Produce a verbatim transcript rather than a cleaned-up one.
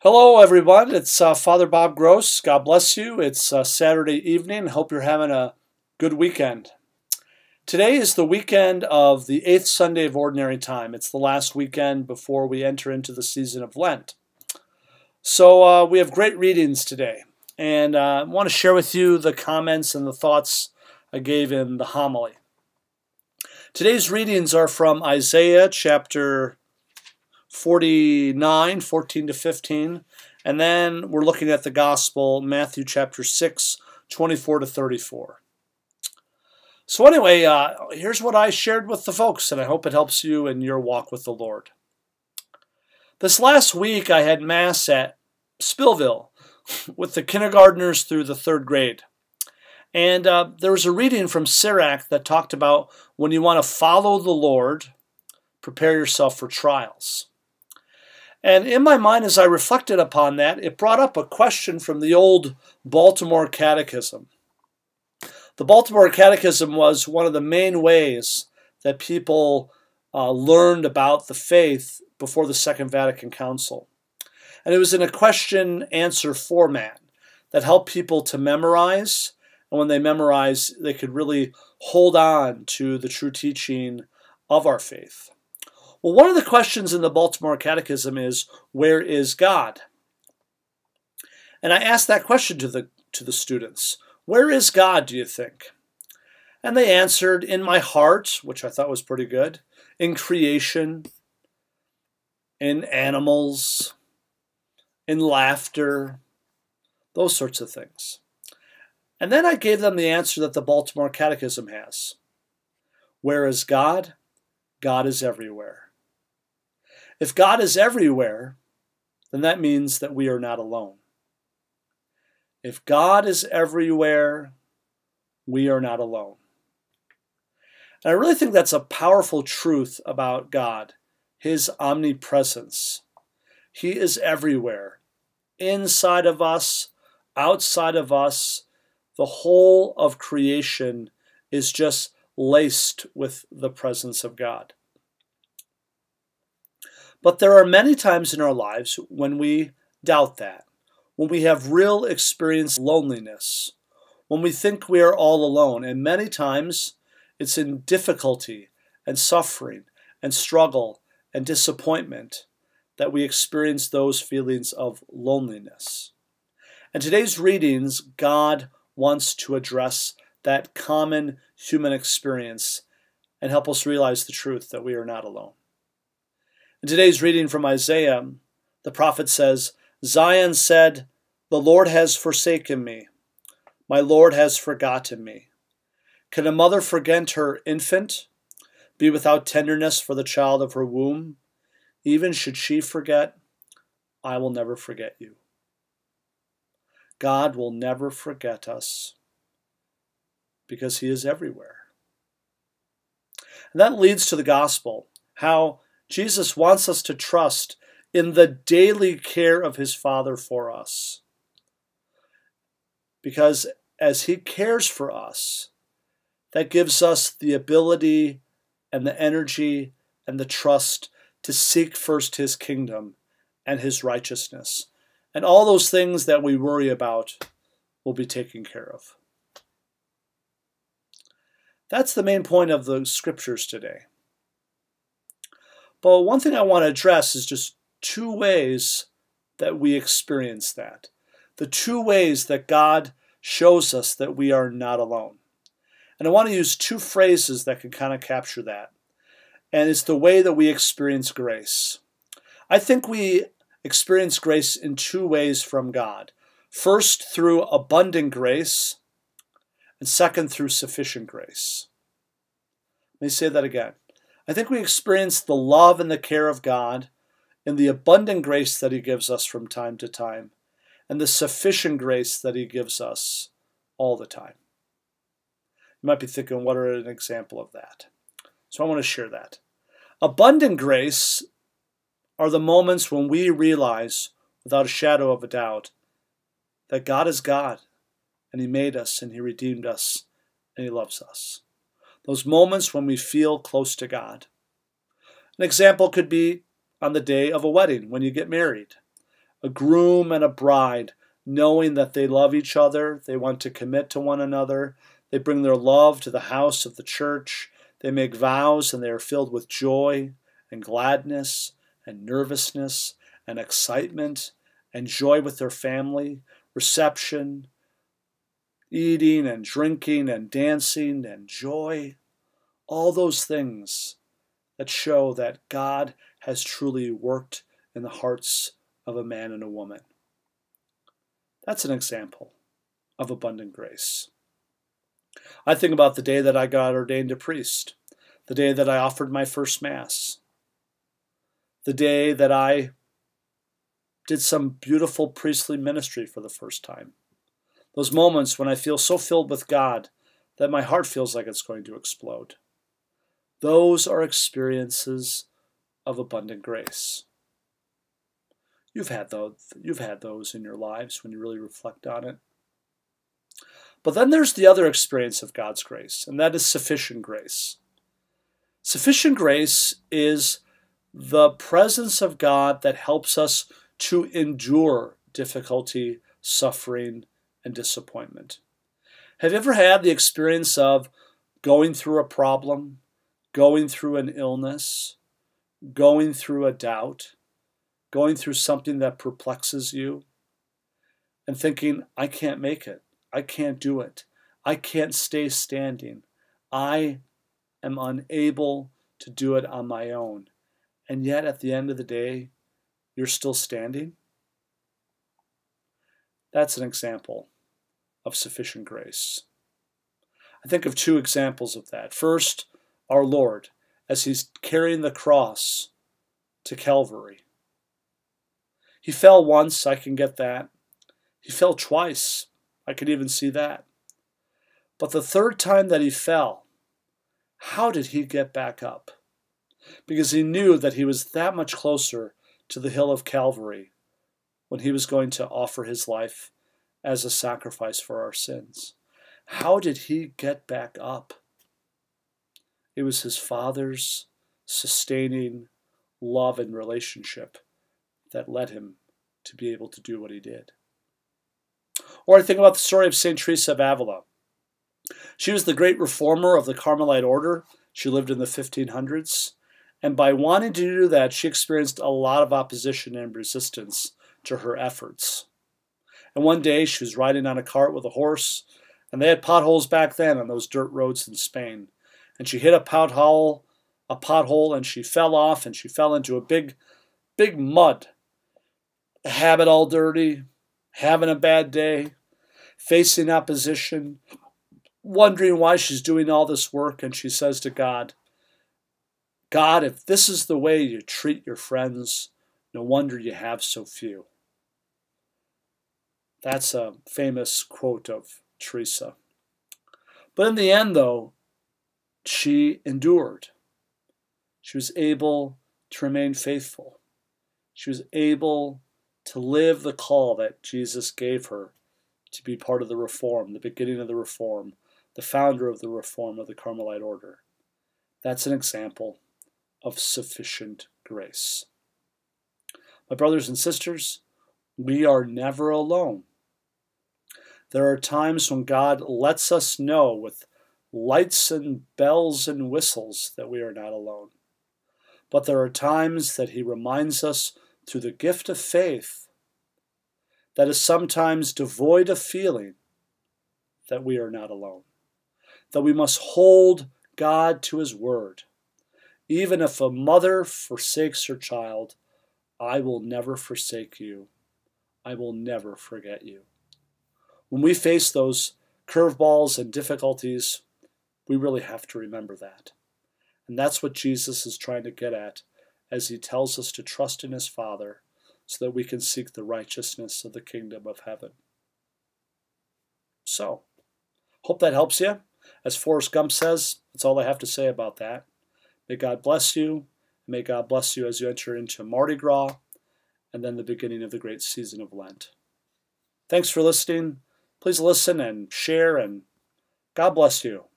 Hello, everyone. It's uh, Father Bob Gross. God bless you. It's uh, Saturday evening. Hope you're having a good weekend. Today is the weekend of the eighth Sunday of Ordinary Time. It's the last weekend before we enter into the season of Lent. So uh, we have great readings today. And uh, I want to share with you the comments and the thoughts I gave in the homily. Today's readings are from Isaiah chapter forty-nine, fourteen to fifteen, and then we're looking at the Gospel, Matthew chapter six, twenty-four to thirty-four. So anyway, uh, here's what I shared with the folks, and I hope it helps you in your walk with the Lord. This last week I had Mass at Spillville with the kindergartners through the third grade. And uh, there was a reading from Sirach that talked about when you want to follow the Lord, prepare yourself for trials. And in my mind, as I reflected upon that, it brought up a question from the old Baltimore Catechism. The Baltimore Catechism was one of the main ways that people uh, learned about the faith before the Second Vatican Council. And it was in a question-answer format that helped people to memorize, and when they memorize, they could really hold on to the true teaching of our faith. Well, one of the questions in the Baltimore Catechism is, where is God? And I asked that question to the, to the students. Where is God, do you think? And they answered, in my heart, which I thought was pretty good, in creation, in animals, in laughter, those sorts of things. And then I gave them the answer that the Baltimore Catechism has. Where is God? God is everywhere. If God is everywhere, then that means that we are not alone. If God is everywhere, we are not alone. And I really think that's a powerful truth about God, His omnipresence. He is everywhere, inside of us, outside of us. The whole of creation is just laced with the presence of God. But there are many times in our lives when we doubt that, when we have real experience of loneliness, when we think we are all alone. And many times it's in difficulty and suffering and struggle and disappointment that we experience those feelings of loneliness. In today's readings, God wants to address that common human experience and help us realize the truth that we are not alone. In today's reading from Isaiah, the prophet says, Zion said, the Lord has forsaken me. My Lord has forgotten me. Can a mother forget her infant, be without tenderness for the child of her womb? Even should she forget, I will never forget you. God will never forget us because He is everywhere. And that leads to the gospel, how Jesus wants us to trust in the daily care of His Father for us. Because as He cares for us, that gives us the ability and the energy and the trust to seek first His kingdom and His righteousness. And all those things that we worry about will be taken care of. That's the main point of the scriptures today. But one thing I want to address is just two ways that we experience that. The two ways that God shows us that we are not alone. And I want to use two phrases that can kind of capture that. And it's the way that we experience grace. I think we experience grace in two ways from God. First, through abundant grace, and second, through sufficient grace. Let me say that again. I think we experience the love and the care of God in the abundant grace that He gives us from time to time, and the sufficient grace that He gives us all the time. You might be thinking, what are an example of that? So I want to share that. Abundant grace are the moments when we realize, without a shadow of a doubt, that God is God, and He made us, and He redeemed us, and He loves us. Those moments when we feel close to God. An example could be on the day of a wedding, when you get married. A groom and a bride, knowing that they love each other, they want to commit to one another, they bring their love to the house of the church, they make vows, and they are filled with joy and gladness and nervousness and excitement and joy with their family, reception, eating and drinking and dancing and joy. All those things that show that God has truly worked in the hearts of a man and a woman. That's an example of abundant grace. I think about the day that I got ordained a priest, the day that I offered my first Mass, the day that I did some beautiful priestly ministry for the first time. Those moments when I feel so filled with God that my heart feels like it's going to explode. Those are experiences of abundant grace. You've had those, you've had those in your lives when you really reflect on it. But then there's the other experience of God's grace, and that is sufficient grace. Sufficient grace is the presence of God that helps us to endure difficulty, suffering, and disappointment. Have you ever had the experience of going through a problem, going through an illness, going through a doubt, going through something that perplexes you, and thinking, I can't make it. I can't do it. I can't stay standing. I am unable to do it on my own. And yet, at the end of the day, you're still standing? That's an example of sufficient grace. I think of two examples of that. First, our Lord, as he's carrying the cross to Calvary. He fell once, I can get that. He fell twice, I could even see that. But the third time that he fell, how did he get back up? Because he knew that he was that much closer to the hill of Calvary when he was going to offer his life as a sacrifice for our sins. How did he get back up? It was his Father's sustaining love and relationship that led him to be able to do what he did. Or I think about the story of Saint Teresa of Avila. She was the great reformer of the Carmelite order. She lived in the fifteen hundreds. And by wanting to do that, she experienced a lot of opposition and resistance to her efforts. And one day she was riding on a cart with a horse, and they had potholes back then on those dirt roads in Spain. And she hit a pothole, a pothole, and she fell off, and she fell into a big, big mud. The habit all dirty, having a bad day, facing opposition, wondering why she's doing all this work, and she says to God, God, if this is the way you treat your friends, no wonder you have so few. That's a famous quote of Teresa. But in the end, though, she endured. She was able to remain faithful. She was able to live the call that Jesus gave her to be part of the Reform, the beginning of the Reform, the founder of the Reform of the Carmelite order. That's an example of sufficient grace. My brothers and sisters, we are never alone. There are times when God lets us know with lights and bells and whistles that we are not alone. But there are times that he reminds us through the gift of faith that is sometimes devoid of feeling that we are not alone. That we must hold God to his word. Even if a mother forsakes her child, I will never forsake you. I will never forget you. When we face those curveballs and difficulties, we really have to remember that. And that's what Jesus is trying to get at as he tells us to trust in his Father so that we can seek the righteousness of the kingdom of heaven. So, hope that helps you. As Forrest Gump says, that's all I have to say about that. May God bless you. May God bless you as you enter into Mardi Gras and then the beginning of the great season of Lent. Thanks for listening. Please listen and share, and God bless you.